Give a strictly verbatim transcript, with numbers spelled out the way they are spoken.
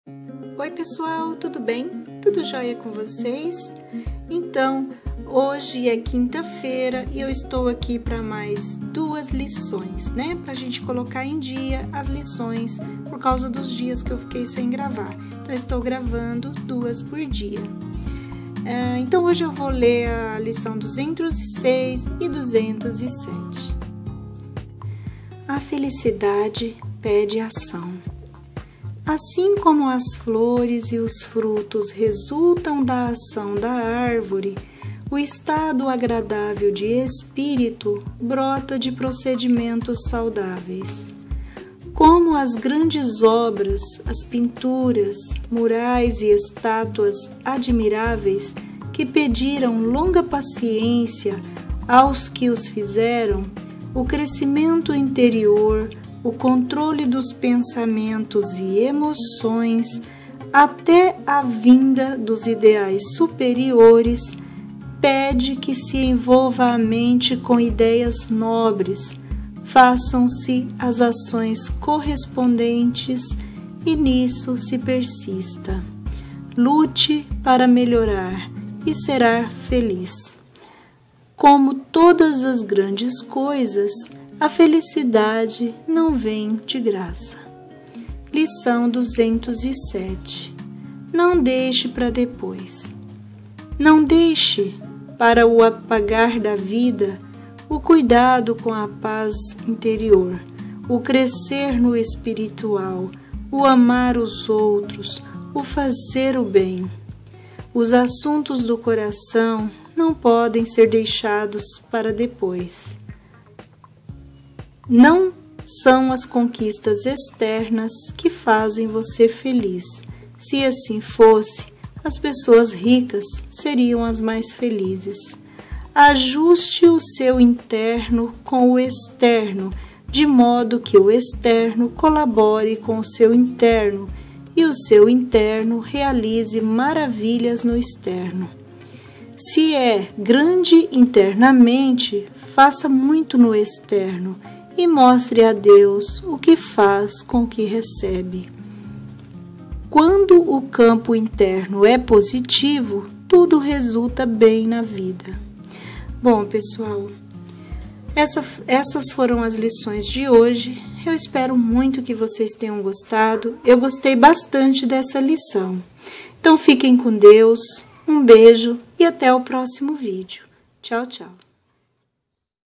Oi pessoal, tudo bem? Tudo jóia com vocês? Então, hoje é quinta-feira e eu estou aqui para mais duas lições, né? Para a gente colocar em dia as lições por causa dos dias que eu fiquei sem gravar. Então, eu estou gravando duas por dia. Então, hoje eu vou ler a lição duzentos e seis e duzentos e sete. A felicidade pede ação. Assim como as flores e os frutos resultam da ação da árvore, o estado agradável de espírito brota de procedimentos saudáveis. Como as grandes obras, as pinturas, murais e estátuas admiráveis que pediram longa paciência aos que os fizeram, o crescimento interior, o controle dos pensamentos e emoções, até a vinda dos ideais superiores, pede que se envolva a mente com ideias nobres, façam-se as ações correspondentes e nisso se persista. Lute para melhorar e será feliz. Como todas as grandes coisas, a felicidade não vem de graça. Lição duzentos e sete. Não deixe para depois. Não deixe para o apagar da vida o cuidado com a paz interior, o crescer no espiritual, o amar os outros, o fazer o bem. Os assuntos do coração não podem ser deixados para depois. Não são as conquistas externas que fazem você feliz. Se assim fosse, as pessoas ricas seriam as mais felizes. Ajuste o seu interno com o externo, de modo que o externo colabore com o seu interno e o seu interno realize maravilhas no externo. Se é grande internamente, faça muito no externo e mostre a Deus o que faz com o que recebe. Quando o campo interno é positivo, tudo resulta bem na vida. Bom, pessoal, essa, essas foram as lições de hoje. Eu espero muito que vocês tenham gostado. Eu gostei bastante dessa lição. Então, fiquem com Deus, um beijo e até o próximo vídeo. Tchau, tchau.